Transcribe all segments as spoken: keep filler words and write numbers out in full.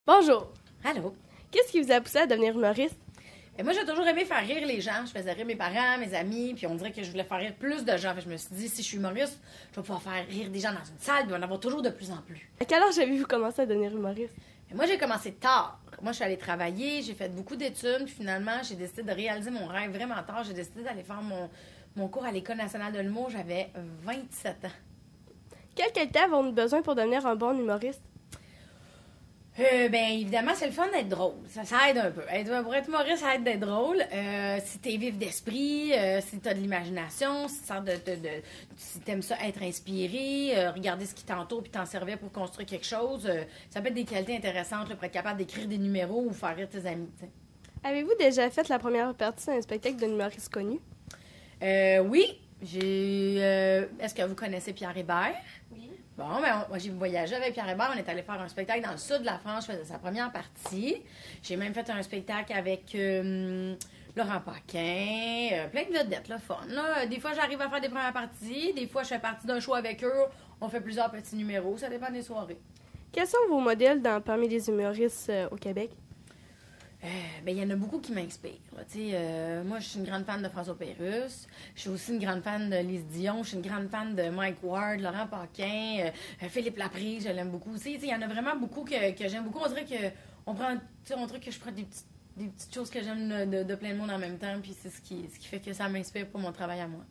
Bonjour. Allô? Qu'est-ce qui vous a poussé à devenir humoriste? Et moi, j'ai toujours aimé faire rire les gens. Je faisais rire mes parents, mes amis, puis on dirait que je voulais faire rire plus de gens. Fait que je me suis dit, si je suis humoriste, je vais pouvoir faire rire des gens dans une salle, puis il va en avoir toujours de plus en plus. À quel âge avez-vous commencé à devenir humoriste? Et moi, j'ai commencé tard. Moi, je suis allée travailler, j'ai fait beaucoup d'études, puis finalement, j'ai décidé de réaliser mon rêve vraiment tard. J'ai décidé d'aller faire mon, mon cours à l'École nationale de l'humour. J'avais vingt-sept ans. Quelle qualité avons-nous besoin pour devenir un bon humoriste? Euh, ben évidemment, c'est le fun d'être drôle. Ça, ça aide un peu. Être, pour être humoriste, ça aide d'être drôle. Euh, si t'es vif d'esprit, euh, si t'as de l'imagination, si, de, de, de, si t'aimes ça être inspiré, euh, regarder ce qui t'entoure puis t'en servir pour construire quelque chose, euh, ça peut être des qualités intéressantes là, pour être capable d'écrire des numéros ou faire rire tes amis. T'sais. Avez-vous déjà fait la première partie d'un spectacle d'un humoriste connu? Euh, oui. J'ai. Euh, est-ce que vous connaissez Pierre Hébert? Oui. Bon, ben, on, moi, j'ai voyagé avec Pierre Hébert. On est allé faire un spectacle dans le sud de la France. Je faisais sa première partie. J'ai même fait un spectacle avec euh, Laurent Paquin. Euh, plein de vedettes, là, fun. Là. Des fois, j'arrive à faire des premières parties. Des fois, je fais partie d'un show avec eux. On fait plusieurs petits numéros. Ça dépend des soirées. Quels sont vos modèles dans, parmi les humoristes euh, au Québec? Euh, ben, il y en a beaucoup qui m'inspirent. Euh, moi, je suis une grande fan de François Pérusse. Je suis aussi une grande fan de Lise Dion. Je suis une grande fan de Mike Ward, Laurent Paquin, euh, Philippe Laprise, je l'aime beaucoup. Il y en a vraiment beaucoup que, que j'aime beaucoup. On dirait que on prend, on dirait que je prends des petites, des petites choses que j'aime de, de plein de monde en même temps. Puis c'est ce qui, ce qui fait que ça m'inspire pour mon travail à moi.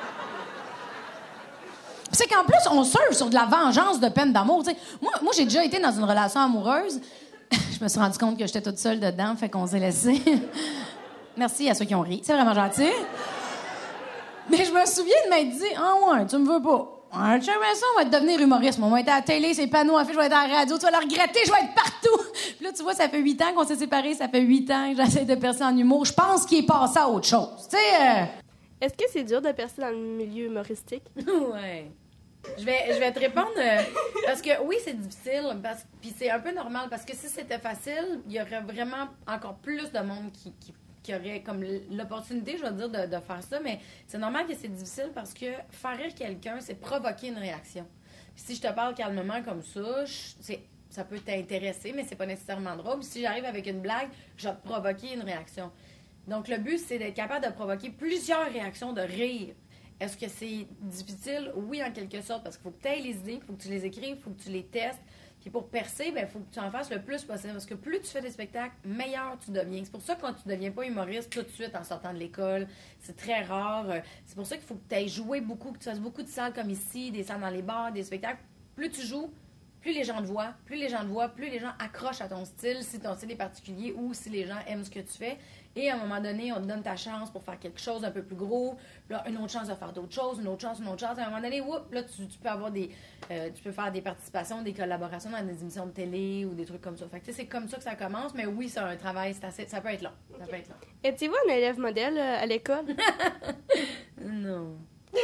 C'est qu'en plus, on surfe sur de la vengeance de peine d'amour. T'sais. Moi, moi j'ai déjà été dans une relation amoureuse. Je me suis rendu compte que j'étais toute seule dedans, fait qu'on s'est laissé. Merci à ceux qui ont ri. C'est vraiment gentil. Mais je me souviens de m'être dit, « Ah ouais, tu me veux pas. Ah, tu sais, ça, on va te devenir humoriste. On va être à la télé, ces panneaux affiches, je vais être à la radio, tu vas le regretter, je vais être partout. » Puis là, tu vois, ça fait huit ans qu'on s'est séparés, ça fait huit ans que j'essaie de percer en humour. Je pense qu'il est passé à autre chose. Tu sais... Euh... Est-ce que c'est dur de percer dans le milieu humoristique? Ouais. Je vais, je vais te répondre euh, parce que oui, c'est difficile, parce, puis c'est un peu normal parce que si c'était facile, il y aurait vraiment encore plus de monde qui, qui, qui aurait comme l'opportunité, je vais dire, de, de faire ça, mais c'est normal que c'est difficile parce que faire rire quelqu'un, c'est provoquer une réaction. Puis si je te parle calmement comme ça, je, c'est, ça peut t'intéresser, mais c'est pas nécessairement drôle. Puis si j'arrive avec une blague, je vais te provoquer une réaction. Donc le but, c'est d'être capable de provoquer plusieurs réactions de rire. Est-ce que c'est difficile? Oui, en quelque sorte, parce qu'il faut que tu aies les idées, il faut que tu les écrives, il faut que tu les testes. Puis pour percer, il faut que tu en fasses le plus possible. Parce que plus tu fais des spectacles, meilleur tu deviens. C'est pour ça que quand tu ne deviens pas humoriste tout de suite en sortant de l'école, c'est très rare. C'est pour ça qu'il faut que tu ailles jouer beaucoup, que tu fasses beaucoup de salles comme ici, des salles dans les bars, des spectacles. Plus tu joues, plus les gens te voient, plus les gens te voient, plus les gens accrochent à ton style, si ton style est particulier ou si les gens aiment ce que tu fais. Et à un moment donné, on te donne ta chance pour faire quelque chose un peu plus gros, là, une autre chance de faire d'autres choses, une autre chance, une autre chance. À un moment donné, whoop, là, tu, tu peux avoir des, euh, tu peux faire des participations, des collaborations dans des émissions de télé ou des trucs comme ça. Fait que, tu sais, c'est comme ça que ça commence, mais oui, c'est un travail, c'est assez, ça peut être long. Ça Okay. peut être long. Étiez-vous un élève modèle euh, à l'école? Non.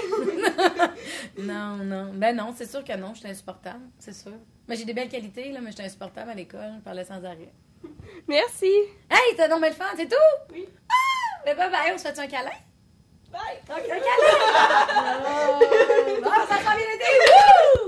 non, non. Ben non, c'est sûr que non, je suis insupportable, c'est sûr. Mais j'ai des belles qualités, là, mais je suis insupportable à l'école, je parlais sans arrêt. Merci! Hey, t'as donc belle femme, c'est tout? Oui. Ah! Mais bye bye, on se fait un câlin? Bye! Ok, un câlin! Oh, ça sent bien été!